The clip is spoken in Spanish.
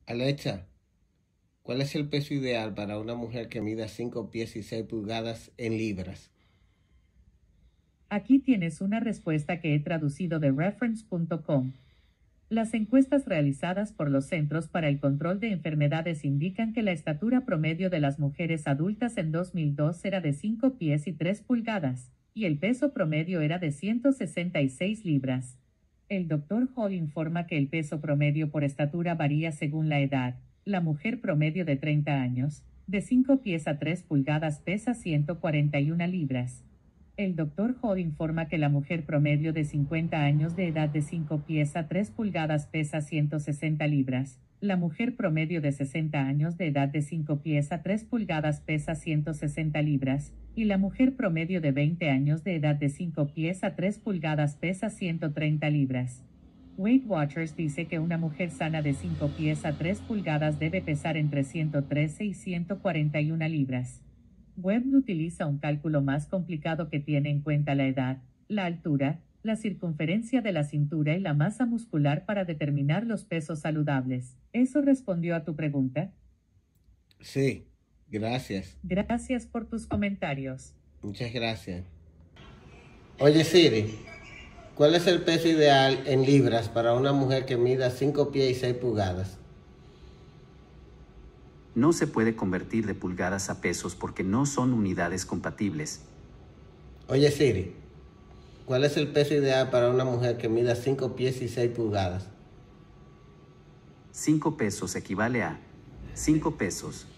Alexa, ¿cuál es el peso ideal para una mujer que mida 5 pies y 6 pulgadas en libras? Aquí tienes una respuesta que he traducido de reference.com. Las encuestas realizadas por los Centros para el Control de Enfermedades indican que la estatura promedio de las mujeres adultas en 2002 era de 5 pies y 3 pulgadas, y el peso promedio era de 166 libras. El Dr. Hall informa que el peso promedio por estatura varía según la edad. La mujer promedio de 30 años, de 5 pies a 3 pulgadas, pesa 141 libras. El Dr. Hall informa que la mujer promedio de 50 años de edad de 5 pies a 3 pulgadas pesa 160 libras. La mujer promedio de 60 años de edad de 5 pies a 3 pulgadas pesa 160 libras. Y la mujer promedio de 20 años de edad de 5 pies a 3 pulgadas pesa 130 libras. Weight Watchers dice que una mujer sana de 5 pies a 3 pulgadas debe pesar entre 113 y 141 libras. Webb utiliza un cálculo más complicado que tiene en cuenta la edad, la altura, la circunferencia de la cintura y la masa muscular para determinar los pesos saludables. ¿Eso respondió a tu pregunta? Sí, gracias. Gracias por tus comentarios. Muchas gracias. Oye Siri, ¿cuál es el peso ideal en libras para una mujer que mida 5 pies y 6 pulgadas? No se puede convertir de pulgadas a pesos porque no son unidades compatibles. Oye Siri, ¿cuál es el peso ideal para una mujer que mida 5 pies y 6 pulgadas? 5 pesos equivale a 5 pesos